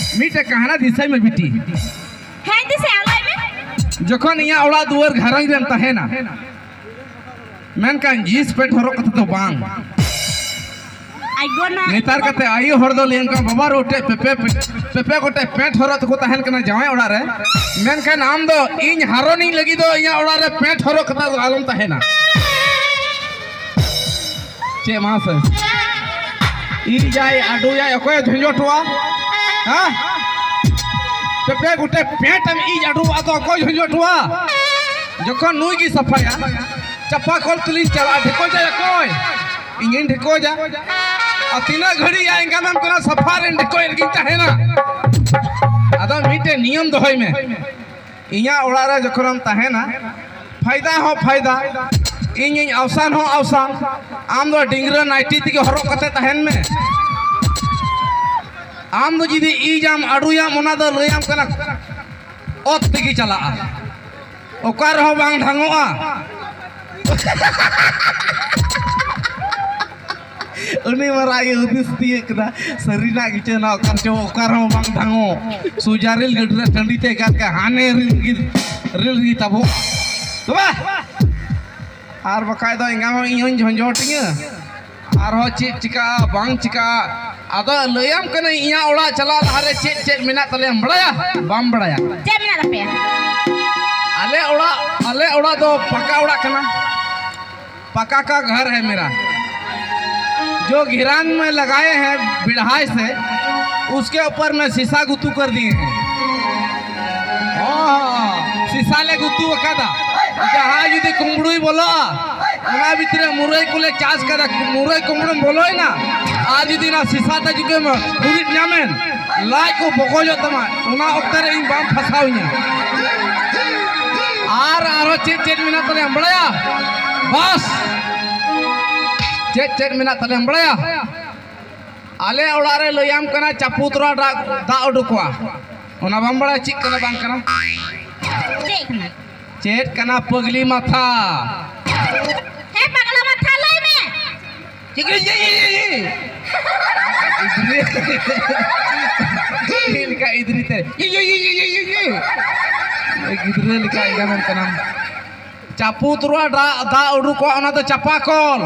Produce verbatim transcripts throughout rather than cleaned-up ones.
मीटे कहाना दिशा में बिटी है दिशा आलाई में जखन इया ओड़ा दुआर घरंग रेन तहेना मेनकान जीस पेट हरो कत तो बांग आई गोना नेतार कते आयो हर दो लेन का बाबा रोटे पेपे पेपे गोटे पेट हरो तो तहन कना जावे ओड़ा रे मेनकान आम दो इन हारो नहीं लगी दो इया ओड़ा रे पेट हरो कत आलम तहेना चे मास इन जाय आडू जाय ओको झंझटवा हां पेपे गोटे पेट हम ई आडू आ तो ओको झंझटवा जखन नुई की सफाया चप्पा कल तुली चला ढको जा कोई इंजन ढको जा और तीना घड़ी आएगा मैम कोना सफार इन ढको इरगी चाहे ना आदा मीटे नियम दोहई में इया ओड़ा रे जखरम ताहे ना फायदा हो फायदा इन इन अवसान हो अवसान आम दो डिंगरा नाइटी तिके हरो कते तहन में आम दो जिदी ई जाम अडुया मोना दो लयाम कना ओत तिगी चला ओकार हो बांग ढंगोआ उन्हीं मराई उदिस दिए कदा सरीना गिचे ना करचो ओकार हो बांग ढंगो सुजारिल गडरे ठंडी ते का के हाने रिल गी रिल गी तबो तबा आर बकाय दो इंगा में इयों झंझोटिया आर हो चे चिका बांग चिका आदो लयाम कने इया ओड़ा चला लहारे चे चे मिना तले बड़ाया बाम बड़ाया चे मिना तपे अले ओड़ा अले ओड़ा दो पक्का ओड़ा कना पक्का का घर है मेरा जो घिरान में लगाए हैं बिढ़ाई से उसके ऊपर में शीशा गुत्तू कर दिए हैं शीशा ले गुत्तू कदा जहाँ यदि कुमड़ुई बोलो उना भीतर मुरई कुले चास कर मुरई कुमड़ू बोलो ना आज यदि ना शीशा ते जुगे में पूरी नामेन लाई को बको जो तमा उना ओक्तरे इन बाम फसाउnya आर आरो चेट चेट मिना तले बड़ाया बस चेट चेट मिना तले बड़ाया आले ओड़ा रे लयाम कना चापुतरा दा उडुकवा ओना बाम बड़ा चिक कना बांग कना देखना चेट कना पगली माथा है पगला माथा लाई में चिक ये ये ये इधर लिखा इधर ते ये ये ये ये ये गिदरे लिखा इगानन कना चापुतरा दा दा उडुकवा ओना तो चापा कल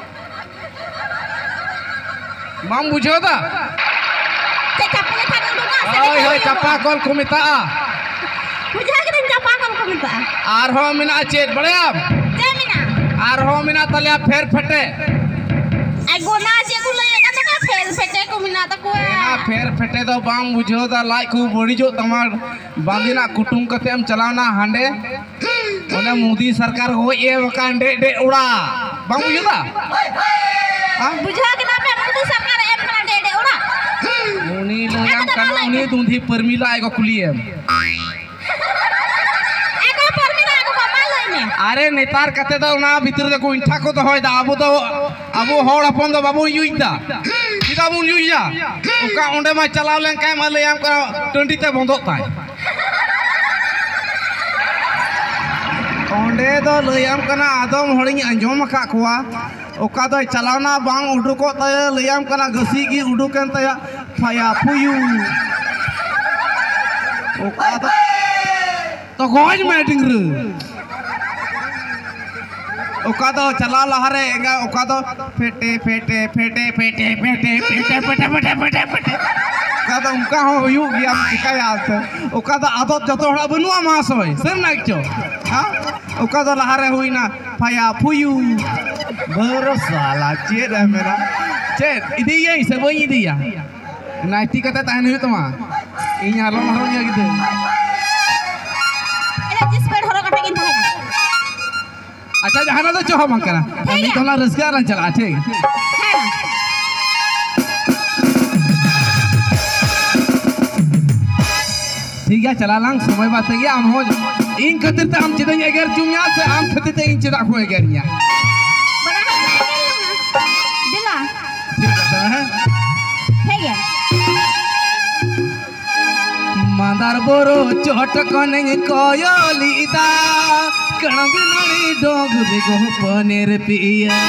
माम बुझो दा ते चापले थाने दुना ओय होय चापा कल को मिता बुझा के चापा कल को मिता आर हो मिना चेत बड़या ते मिना आर हो मिना तले फेर फटे आई गोना जे को लय का का फेर फटे को मिना त को ना फेर फटे तो बांग बुझो दा लाई को बड़ी जो तमार बांदिना कुटुम कते हम चलावना हांडे ओने मोदी सरकार हो ए वकांडे डे उड़ा बांग बुझो दा हां बुझा के ना पे मोदी सरकार एम कना दे दे उड़ा उनी लोयाम कना उनी दूंधी परमिला आएगा कुलिए एको परमिला को बाबा लय में अरे नेतार कते दा ना भीतर दे को इंठा को तो होय दा अबो तो अबो होड़ अपन दो बाबू युइदा सीधा बुन युइया ओका ओंडे मा चलाव लेन काय मा लयाम का टंडी ते बंदो ताय ओंडे दो लयाम कना आदम होड़िन अंजोम का कोआ ओका दो चलावना बांग उडुको ताय लयाम कना गसी की उडुकन ताय फाया फुयू ओका दो तो गोज में डिंगरु ओका दो चला लहारे एगा ओका दो फेटे फेटे फेटे फेटे फेटे फेटे फेटे फेटे फेटे फेटे ओका दो उनका हो हुयू गया चिकाया ओका दो आदत जतो हड़ा बनुआ मास होय सर नाइचो हां ओका दो लहारे हुईना फाया फुयू बर साला चेद है मेरा चेद इदी ये से वही इदिया नाइटी कते ताहन हुई तमा इन हालो मारो या गिदे एला जिस पेड़ हरो कटे किन थाना अच्छा जहाना तो चोहा बांग करा हम तो ला रसगा रन चला ठीक ठीक है चला लांग समय बात है हम हो इन खातिर ते हम चिदन एगर चुमिया से हम खातिर ते इन चिदा को एगरिया दिला ठीक है है गया मादार बोरो चोट कने कोयलिदा कणबिनणी डोग बेगो पनेर पिया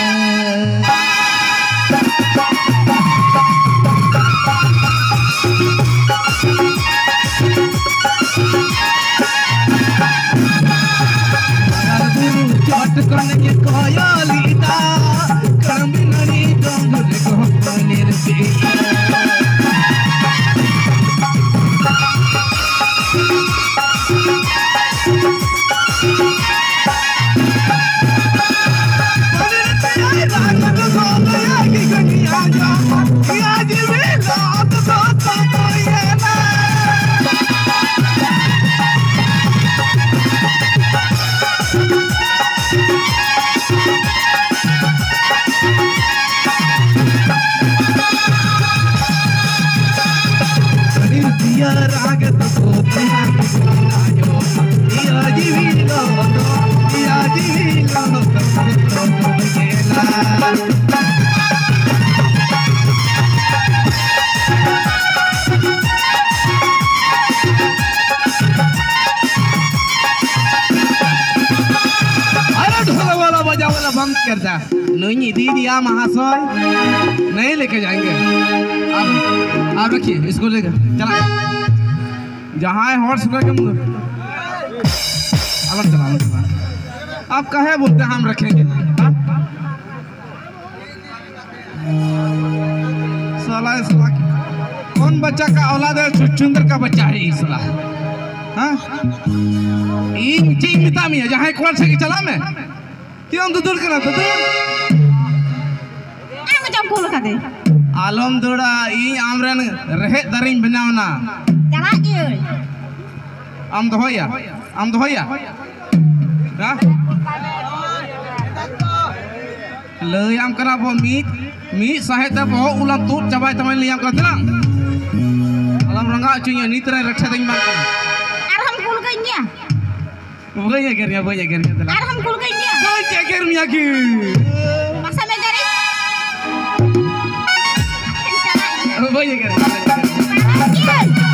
iya raga tuh ayo iya jiwilo iya jiwilo वाला बंद करता नहीं दी दिया महाशय नहीं लेके जाएंगे आप आप रखिए इसको लेकर चला जहाँ है हॉर्स के अलग चला अलग चला आप कहे बोलते हैं हम रखेंगे साला साला कौन बच्चा का औलाद है चुचुंदर का बच्चा है ये साला हाँ इन चीज मिता में जहाँ कौन से चला मैं Tiang tutur kena tutur. Aku jam puluh kade. Alam dora ini amran rehet daring benaw na. Jangan je. Am doh ya, am doh ya. Dah. Le am kena bo mit, mit sahet bo ulam tut cabai teman liam kena terang. Alam rangga cunya ni terai raksa ding mak. Arham kul kainya. Boleh ya gernya, boleh ya gernya terang. Arham kul kainya. Boleh gernya ki. Masa megari? Boleh gernya.